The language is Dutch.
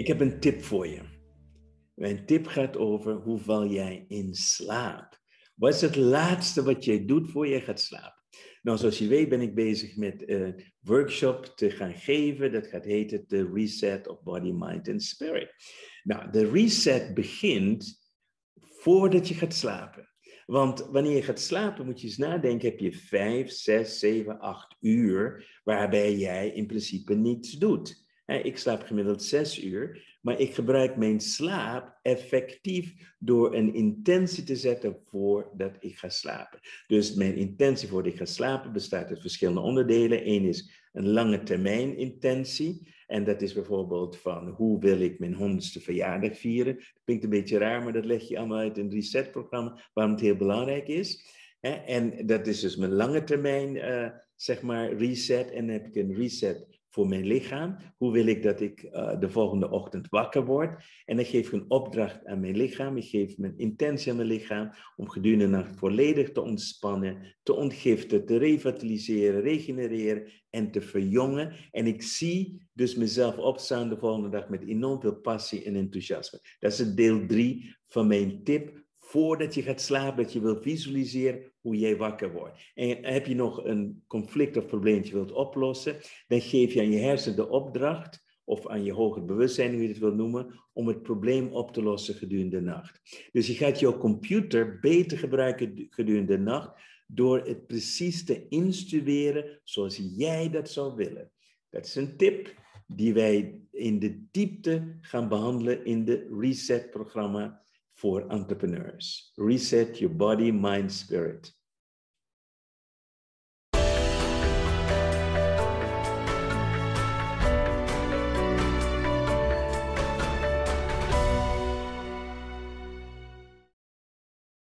Ik heb een tip voor je. Mijn tip gaat over hoe val jij in slaap. Wat is het laatste wat jij doet voor je gaat slapen? Nou, zoals je weet ben ik bezig met een workshop te gaan geven. Dat gaat heten The Reset of Body, Mind and Spirit. Nou, de reset begint voordat je gaat slapen. Want wanneer je gaat slapen moet je eens nadenken, heb je 5, 6, 7, 8 uur waarbij jij in principe niets doet. Ik slaap gemiddeld 6 uur, maar ik gebruik mijn slaap effectief door een intentie te zetten voordat ik ga slapen. Dus mijn intentie voordat ik ga slapen bestaat uit verschillende onderdelen. Eén is een lange termijn intentie. En dat is bijvoorbeeld van hoe wil ik mijn 100ste verjaardag vieren. Dat klinkt een beetje raar, maar dat leg je allemaal uit een reset-programma waarom het heel belangrijk is. En dat is dus mijn lange termijn, zeg maar, reset. En dan heb ik een reset voor mijn lichaam. Hoe wil ik dat ik de volgende ochtend wakker word? En dan geef ik een opdracht aan mijn lichaam. Ik geef mijn intentie aan mijn lichaam om gedurende de nacht volledig te ontspannen, te ontgiften, te revitaliseren, regenereren en te verjongen. En ik zie dus mezelf opstaan de volgende dag met enorm veel passie en enthousiasme. Dat is het deel 3 van mijn tip. Voordat je gaat slapen, dat je wilt visualiseren hoe jij wakker wordt. En heb je nog een conflict of probleempje wilt oplossen, dan geef je aan je hersenen de opdracht, of aan je hoger bewustzijn, hoe je het wil noemen, om het probleem op te lossen gedurende de nacht. Dus je gaat jouw computer beter gebruiken gedurende de nacht, door het precies te instrueren zoals jij dat zou willen. Dat is een tip die wij in de diepte gaan behandelen in de Reset-programma voor entrepreneurs. Reset your body, mind, spirit.